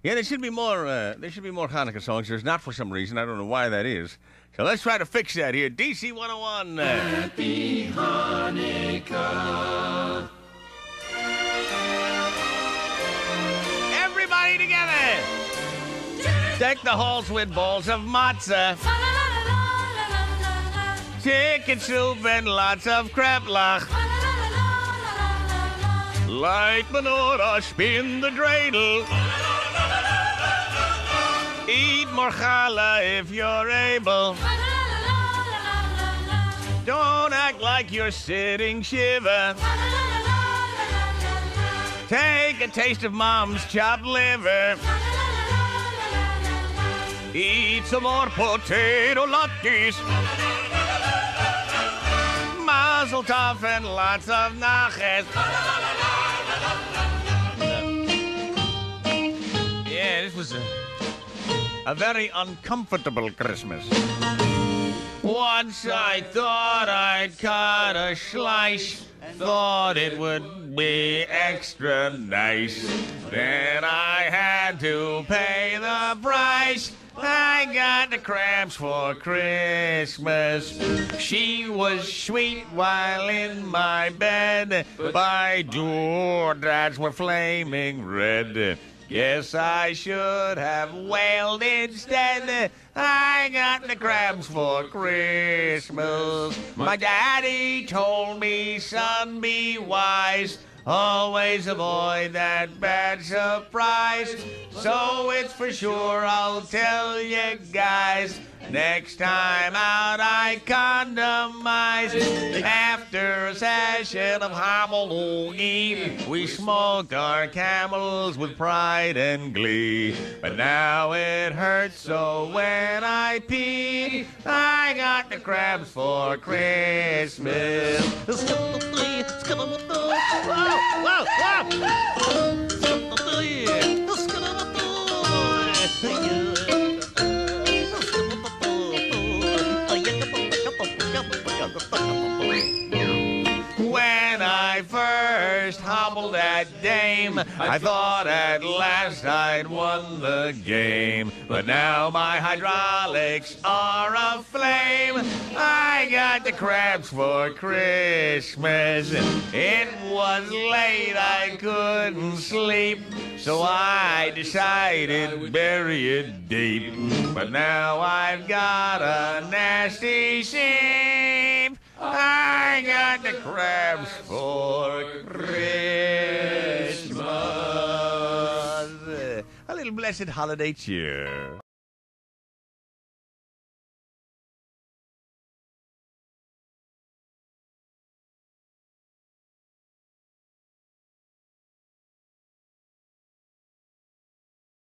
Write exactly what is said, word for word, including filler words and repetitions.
Yeah, there should be more. Uh, there should be more Hanukkah songs. There's not for some reason. I don't know why that is. So let's try to fix that here. D C one oh one. Uh, Happy Hanukkah. Everybody together. Deck the halls with balls of matzah, chicken soup, and lots of kreplach. Light menorah, spin the dreidel. Eat more challah if you're able. Don't act like you're sitting shiva. Take a taste of mom's chopped liver. Eat some more potato latkes. Mazel tov and lots of nachas. Yeah, this was a, a very uncomfortable Christmas. Once I thought I'd cut a slice, thought it would be extra nice. Then I had to pay the price. I got the crabs for Christmas. She was sweet while in my bed. By doodads were flaming red. Yes, I should have wailed instead. I got the crabs for Christmas. My daddy told me, son, be wise. Always avoid that bad surprise. So it's for sure, I'll tell you guys. Next time out, I condomize. After a session of homology, we smoked our camels with pride and glee. But now it hurts so when I pee. I got the crabs for Christmas. Whoa, whoa, When I first hobbled that dame, I thought at last I'd won the game. But now my hydraulics are aflame. I got the crabs for Christmas. It was late, I couldn't sleep, so I decided to bury it deep. But now I've got a nasty sheep. I got the crabs for Christmas. A little blessed holiday cheer.